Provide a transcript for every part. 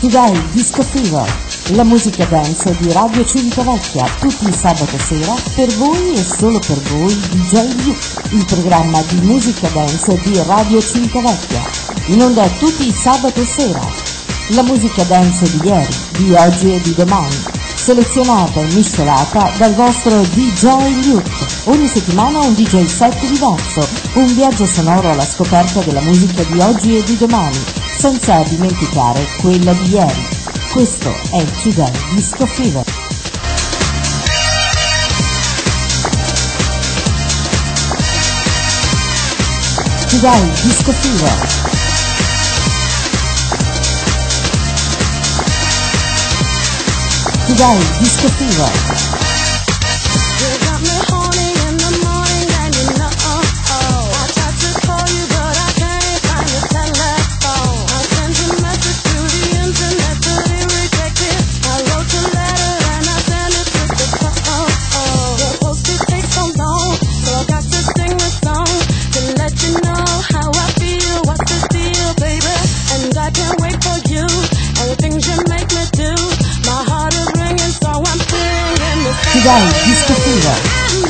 Today Disco Fever, la musica dance di Radio Civitavecchia, tutti il sabato sera, per voi e solo per voi DJ Luke, il programma di musica dance di Radio Civitavecchia. In onda tutti il sabato sera, la musica dance di ieri, di oggi e di domani, selezionata e miscelata dal vostro DJ Luke. Ogni settimana un DJ set diverso, un viaggio sonoro alla scoperta della musica di oggi e di domani, senza dimenticare quella di ieri. Questo è Today Disco Fever. Today Disco Fever. Today Disco Fever. Today Disco Fever.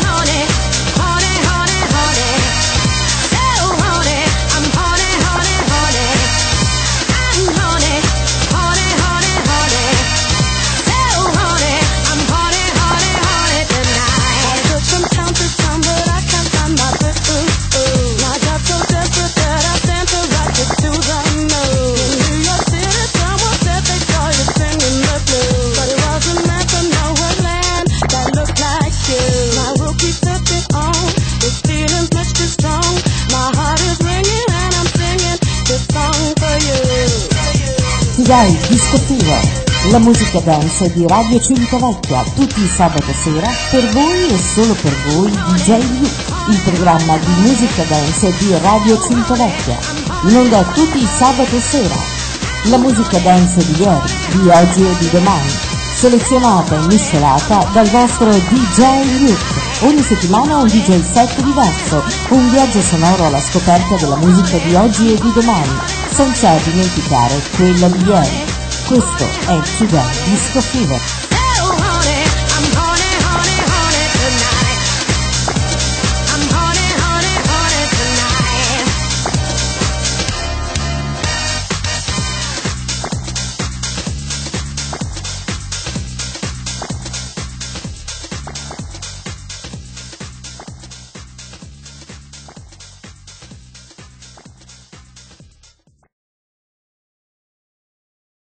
Today Disco Fever, la musica dance di Radio Civitavecchia, tutti il sabato sera, per voi e solo per voi DJ Luke, il programma di musica dance di Radio Civitavecchia. In onda tutti il sabato sera, la musica dance di ieri, di oggi e di domani, selezionata e miscelata dal vostro DJ Luke. Ogni settimana un DJ set diverso, un viaggio sonoro alla scoperta della musica di oggi e di domani, senza dimenticare quella di ieri. Questo è Today Disco Fever.